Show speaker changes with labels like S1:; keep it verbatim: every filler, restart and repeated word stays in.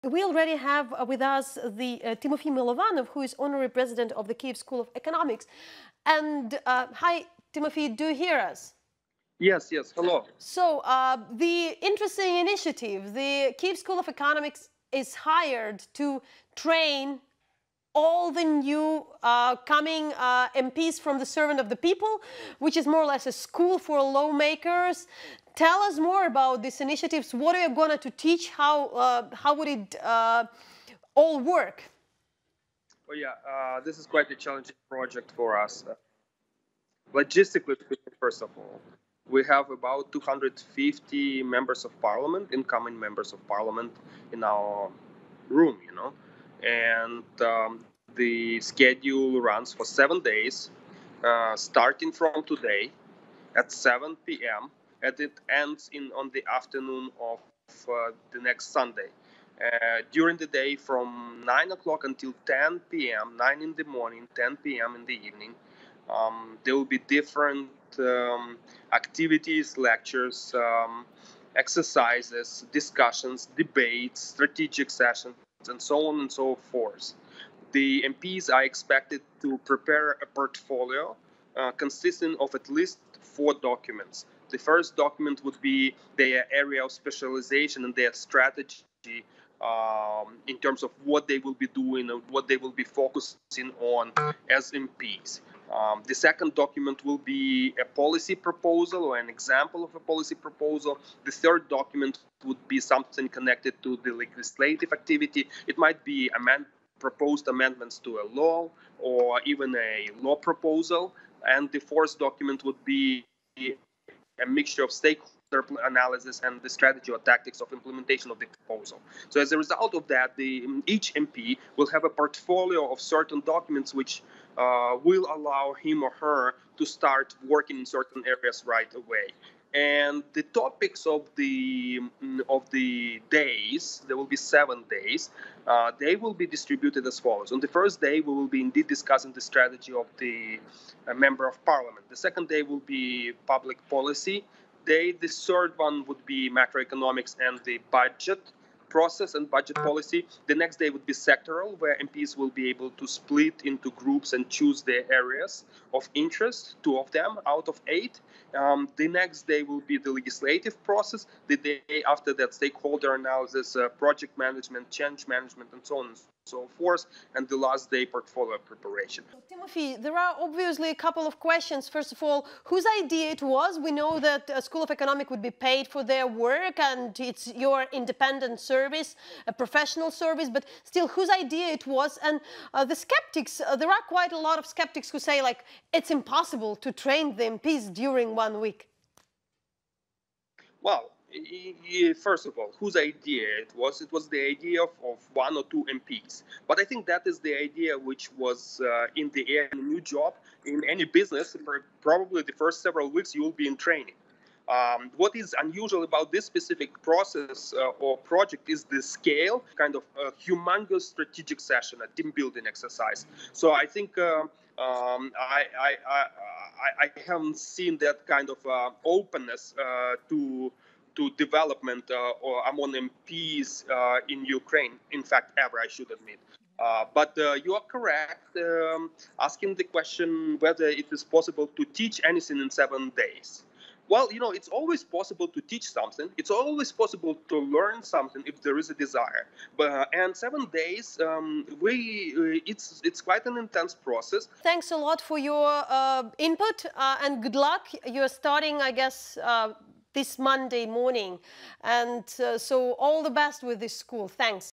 S1: We already have uh, with us the uh, Tymofiy Mylovanov, who is honorary president of the Kyiv School of Economics. And uh, hi, Tymofiy, do you hear us?
S2: Yes, yes, hello.
S1: So uh, the interesting initiative, the Kyiv School of Economics is hired to train all the new uh, coming uh, M Ps from the servant of the people, which is more or less a school for lawmakers. Tell us more about these initiatives. What are you going to teach? How, uh, how would it uh, all work?
S2: Oh yeah, uh, this is quite a challenging project for us. Uh, logistically, first of all, we have about two hundred fifty members of parliament, incoming members of parliament in our room, you know, and um, the schedule runs for seven days, uh, starting from today at seven p m and it ends in on the afternoon of uh, the next Sunday. Uh, during the day from nine o'clock until ten p m, nine in the morning, ten p m in the evening, um, there will be different um, activities, lectures, um, exercises, discussions, debates, strategic sessions, and so on and so forth. The M Ps are expected to prepare a portfolio uh, consisting of at least four documents. The first document would be their area of specialization and their strategy um, in terms of what they will be doing and what they will be focusing on as M Ps. Um, the second document will be a policy proposal or an example of a policy proposal. The third document would be something connected to the legislative activity. It might be amend proposed amendments to a law or even a law proposal. And the fourth document would be a mixture of stakeholder analysis and the strategy or tactics of implementation of the proposal. So as a result of that, the, each M P will have a portfolio of certain documents which uh, will allow him or her to start working in certain areas right away. And the topics of the of the days, there will be seven days, uh, they will be distributed as follows. On the first day, we will be indeed discussing the strategy of the uh, member of parliament. The second day will be public policy day. The third one would be macroeconomics and the budget process and budget policy. The next day would be sectoral, where M Ps will be able to split into groups and choose their areas of interest, two of them out of eight. Um, the next day will be the legislative process. The day after that, stakeholder analysis, uh, project management, change management, and so on and so forth. And the last day, portfolio preparation.
S1: Tymofiy, there are obviously a couple of questions. First of all, whose idea it was? We know that a School of Economics would be paid for their work and it's your independent service, a professional service, but still, whose idea it was? And uh, the skeptics, uh, there are quite a lot of skeptics who say, like, it's impossible to train the M Ps during one week.
S2: Well, first of all, whose idea it was? It was the idea of, of one or two M Ps. But I think that is the idea which was uh, in the air in a new job. In any business, probably the first several weeks you will be in training. Um, what is unusual about this specific process uh, or project is the scale, kind of a humongous strategic session, a team building exercise. So I think uh, um, I, I, I, I haven't seen that kind of uh, openness uh, to to development uh, or among M Ps uh, in Ukraine, in fact, ever, I should admit. Uh, but uh, you are correct um, asking the question whether it is possible to teach anything in seven days. Well, you know, it's always possible to teach something. It's always possible to learn something if there is a desire. But uh, and seven days, um, we uh, it's it's quite an intense process.
S1: Thanks a lot for your uh, input uh, and good luck. You're starting, I guess, uh, this Monday morning, and uh, so all the best with this school. Thanks.